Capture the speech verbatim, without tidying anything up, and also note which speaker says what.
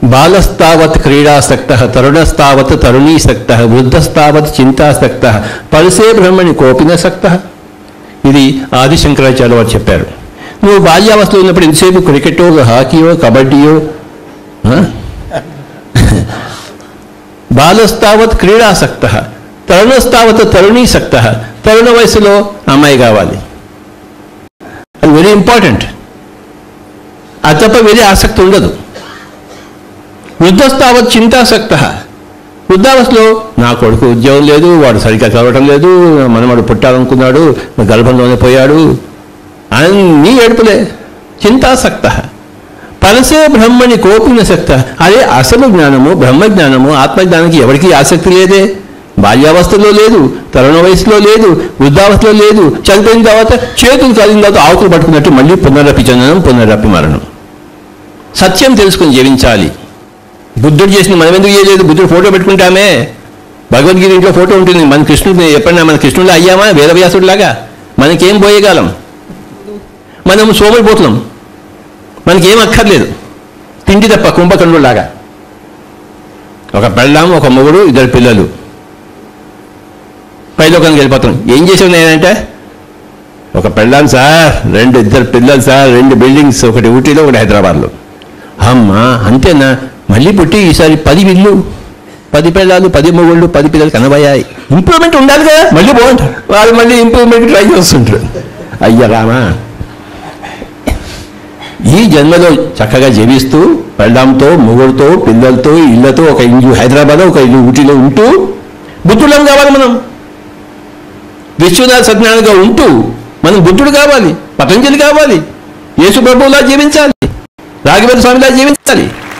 Speaker 1: బాలస్తావత్ క్రీడాసక్త, తరుణస్తావత్ తరుణీసక్త, వృద్ధస్తావత్ చింతాసక్త, పరసే బ్రహ్మణి కోపినసక్త. ఇది ఆది శంకరాచార్య వారు చెప్పారు. నువ్వు బాల్యావస్థలో ఉన్నప్పుడు ఎంతసేపు క్రికెటో హాకీయో కబడ్డీయో, బాలస్తావత్ క్రీడాసక్త, తరుణస్తావత్ తరుణీసక్త. తరుణ వయసులో అమ్మాయి కావాలి, అది వెరీ ఇంపార్టెంట్. అది తప్ప వేరే ఆసక్తి ఉండదు. వృద్ధస్తావత్ చింతాసక్త, వృద్ధావస్థలో నా కొడుకు ఉద్యోగం లేదు, వాడు సరిగ్గా చదవటం లేదు, మనవాడు పుట్టాలనుకున్నాడు గర్భంలోనే పోయాడు, అన్నీ ఏడుపులే. చింతాసక్త. పరసే బ్రహ్మని కోపినసక్త. అదే అసలు జ్ఞానము, బ్రహ్మజ్ఞానము, ఆత్మజ్ఞానానికి ఎవరికీ ఆసక్తి లేదే. బాల్యావస్థలో లేదు, తరుణ వయసులో లేదు, వృద్ధావస్థలో లేదు. చనిపోయిన తర్వాత చేతులు కాలిన తర్వాత ఆకులు పట్టుకున్నట్టు మళ్ళీ పునరపి జననం, పునరపి మరణం. సత్యం తెలుసుకుని జీవించాలి. బుద్ధుడు చేసిన మనం ఎందుకు చేయలేదు? బుద్ధుడు ఫోటో పెట్టుకుంటామే. భగవద్గీత ఇంట్లో ఫోటో ఉంటుంది. మన కృష్ణుడు ఎప్పుడైనా మన కృష్ణుడు అయ్యామా? వేదవ్యాసుడిలాగా మనకేం పోయగలం? మనం సోమరిపోతున్నాం, మనకేం అక్కర్లేదు, తిండి తప్ప కుంభకర్ణులాగా. ఒక పెళ్ళాం, ఒక మొగుడు, ఇద్దరు పిల్లలు, పైలోకానికి వెళ్ళిపోతాం. ఏం చేసావు నేనంటే, ఒక పెళ్ళాం సార్, రెండు ఇద్దరు పిల్లలు సార్, రెండు బిల్డింగ్స్, ఒకటి ఊటీలో ఒకటి హైదరాబాద్లో. అమ్మా అంతేనా? మళ్ళీ పుట్టి ఈసారి పది ఇల్లు, పది పిల్లలు, పది మొగుళ్ళు, పది పిల్లలు కనబయ్యాయి. ఇంప్రూవ్మెంట్ ఉండాలి కదా. మళ్ళీ బాగుంటారు వాళ్ళు, మళ్ళీ ఇంప్రూవ్మెంట్ ట్రై చేస్తుంటారు. అయ్య రామా, ఈ జన్మలో చక్కగా జీవిస్తూ పెళ్ళాంతో, మొగుడుతో, పిల్లలతో, ఇళ్లతో, ఒక ఇల్లు హైదరాబాద్లో, ఒక ఇల్లు ఊటీలో ఉంటూ బుద్ధులం కావాలి. మనం విశ్వనాథ సత్యనారాయణగా ఉంటూ మనం బుద్ధుడు కావాలి, పతంజలి కావాలి, యేసు ప్రభువులా జీవించాలి, రాఘవేంద్ర స్వామిలా జీవించాలి.